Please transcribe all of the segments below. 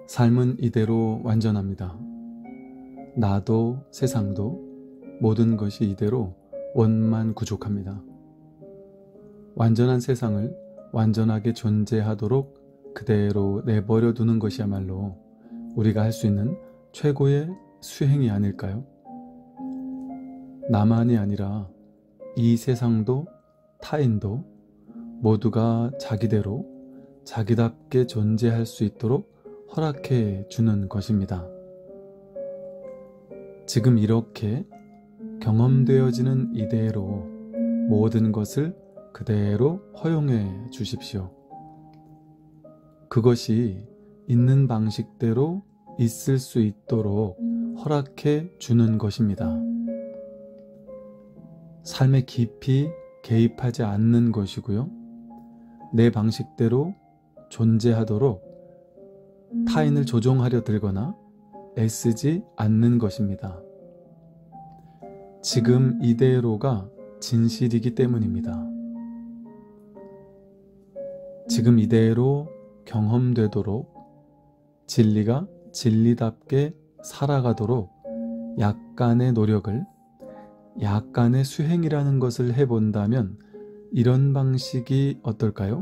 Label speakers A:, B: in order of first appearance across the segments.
A: 삶은 이대로 완전합니다. 나도 세상도 모든 것이 이대로 원만구족합니다. 완전한 세상을 완전하게 존재하도록 그대로 내버려 두는 것이야말로 우리가 할 수 있는 최고의 수행이 아닐까요? 나만이 아니라 이 세상도 타인도 모두가 자기대로 자기답게 존재할 수 있도록 허락해 주는 것입니다. 지금 이렇게 경험되어지는 이대로 모든 것을 그대로 허용해 주십시오. 그것이 있는 방식대로 있을 수 있도록 허락해 주는 것입니다. 삶에 깊이 개입하지 않는 것이고요. 내 방식대로 존재하도록 타인을 조종하려 들거나 애쓰지 않는 것입니다. 지금 이대로가 진실이기 때문입니다. 지금 이대로 경험되도록 진리가 진리답게 살아가도록 약간의 노력을, 약간의 수행이라는 것을 해본다면 이런 방식이 어떨까요?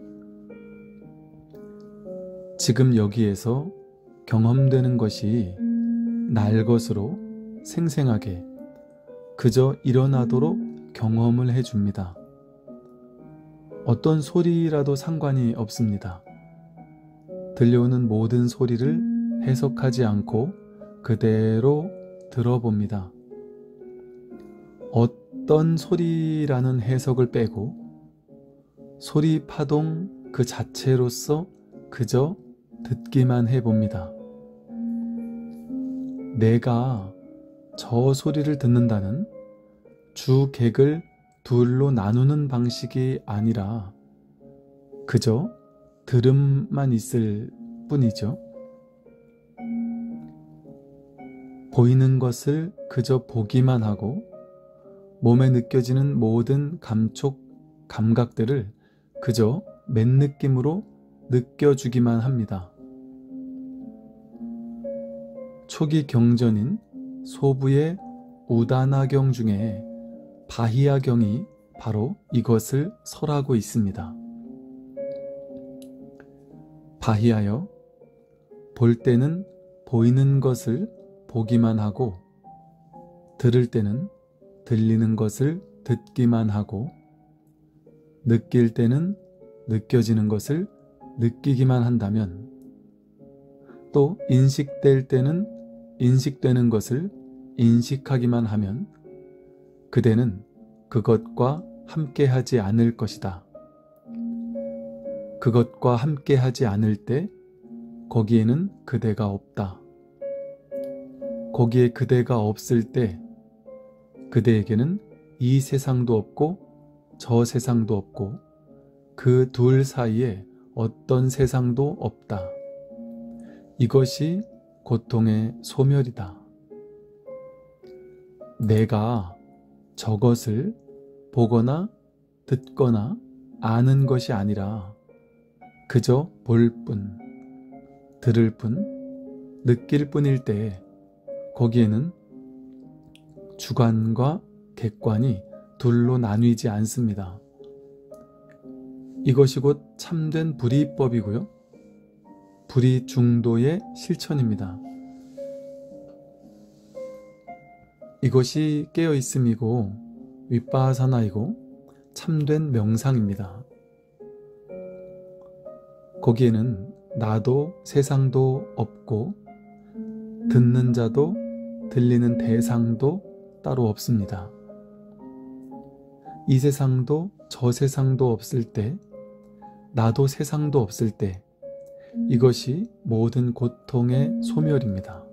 A: 지금 여기에서 경험되는 것이 날 것으로 생생하게 그저 일어나도록 경험을 해줍니다. 어떤 소리라도 상관이 없습니다. 들려오는 모든 소리를 해석하지 않고 그대로 들어봅니다. 어떤 소리라는 해석을 빼고 소리 파동 그 자체로서 그저 듣기만 해봅니다. 내가 저 소리를 듣는다는 주객을 둘로 나누는 방식이 아니라 그저 들음만 있을 뿐이죠. 보이는 것을 그저 보기만 하고 몸에 느껴지는 모든 감촉, 감각들을 그저 맨느낌으로 느껴주기만 합니다. 초기 경전인 소부의 우다나경 중에 바히야경이 바로 이것을 설하고 있습니다. 바히하여 볼 때는 보이는 것을 보기만 하고 들을 때는 들리는 것을 듣기만 하고 느낄 때는 느껴지는 것을 느끼기만 한다면 또 인식될 때는 인식되는 것을 인식하기만 하면 그대는 그것과 함께하지 않을 것이다. 그것과 함께하지 않을 때 거기에는 그대가 없다. 거기에 그대가 없을 때 그대에게는 이 세상도 없고 저 세상도 없고 그 둘 사이에 어떤 세상도 없다. 이것이 고통의 소멸이다. 내가 저것을 보거나 듣거나 아는 것이 아니라 그저 볼 뿐, 들을 뿐, 느낄 뿐일 때 거기에는 주관과 객관이 둘로 나뉘지 않습니다. 이것이 곧 참된 불이법이고요. 불이중도의 실천입니다. 이것이 깨어있음이고 윗바사나이고 참된 명상입니다. 거기에는 나도 세상도 없고 듣는 자도 들리는 대상도 따로 없습니다. 이 세상도 저 세상도 없을 때, 나도 세상도 없을 때 이것이 모든 고통의 소멸입니다.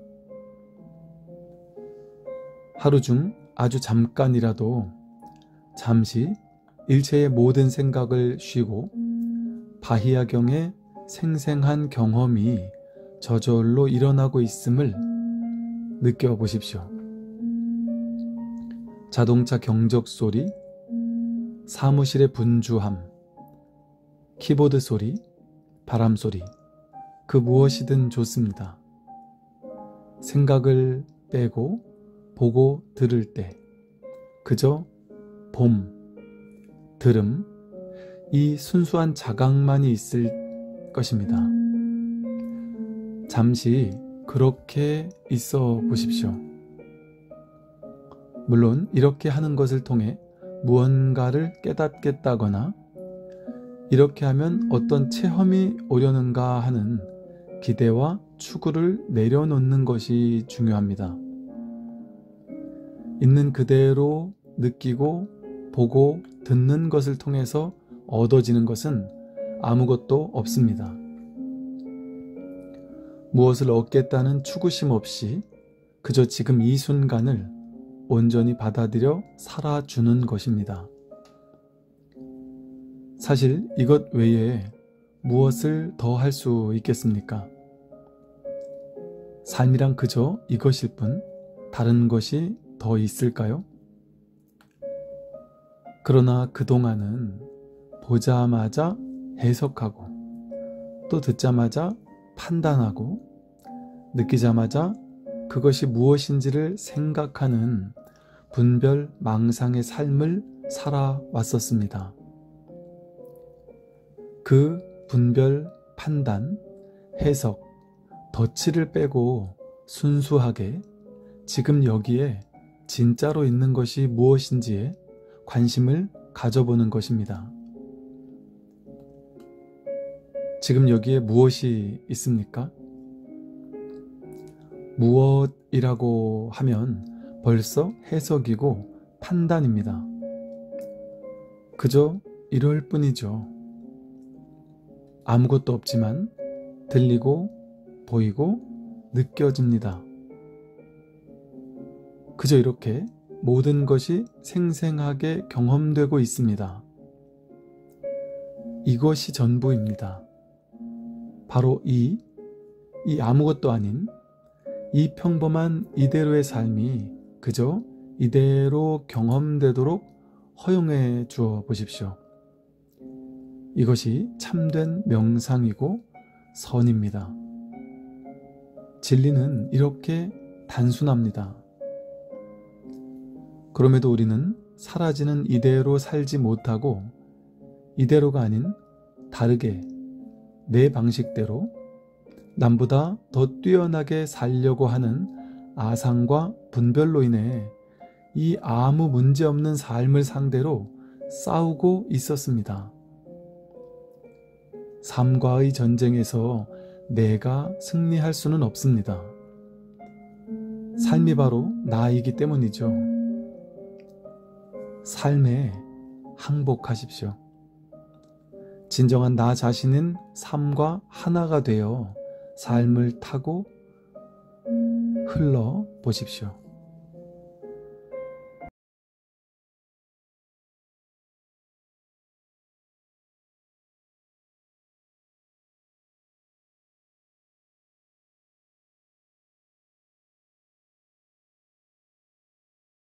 A: 하루 중 아주 잠깐이라도 잠시 일체의 모든 생각을 쉬고 바히야경의 생생한 경험이 저절로 일어나고 있음을 느껴보십시오. 자동차 경적 소리, 사무실의 분주함, 키보드 소리, 바람 소리, 그 무엇이든 좋습니다. 생각을 빼고 보고 들을 때 그저 봄, 들음, 이 순수한 자각만이 있을 것입니다. 잠시 그렇게 있어 보십시오. 물론 이렇게 하는 것을 통해 무언가를 깨닫겠다거나 이렇게 하면 어떤 체험이 오려는가 하는 기대와 추구를 내려놓는 것이 중요합니다. 있는 그대로 느끼고 보고 듣는 것을 통해서 얻어지는 것은 아무것도 없습니다. 무엇을 얻겠다는 추구심 없이 그저 지금 이 순간을 온전히 받아들여 살아주는 것입니다. 사실 이것 외에 무엇을 더 할 수 있겠습니까? 삶이란 그저 이것일 뿐 다른 것이 더 있을까요? 그러나 그동안은 보자마자 해석하고 또 듣자마자 판단하고 느끼자마자 그것이 무엇인지를 생각하는 분별 망상의 삶을 살아왔었습니다. 그 분별, 판단, 해석, 덧칠을 빼고 순수하게 지금 여기에 진짜로 있는 것이 무엇인지에 관심을 가져보는 것입니다. 지금 여기에 무엇이 있습니까? 무엇이라고 하면 벌써 해석이고 판단입니다. 그저 이럴 뿐이죠. 아무것도 없지만 들리고 보이고 느껴집니다. 그저 이렇게 모든 것이 생생하게 경험되고 있습니다. 이것이 전부입니다. 바로 이 아무것도 아닌 이 평범한 이대로의 삶이 그저 이대로 경험되도록 허용해 주어 보십시오. 이것이 참된 명상이고 선입니다. 진리는 이렇게 단순합니다. 그럼에도 우리는 사라지는 이대로 살지 못하고 이대로가 아닌 다르게 내 방식대로 남보다 더 뛰어나게 살려고 하는 아상과 분별로 인해 이 아무 문제 없는 삶을 상대로 싸우고 있었습니다. 삶과의 전쟁에서 내가 승리할 수는 없습니다. 삶이 바로 나이기 때문이죠. 삶에 항복하십시오. 진정한 나 자신은 삶과 하나가 되어 삶을 타고 흘러 보십시오.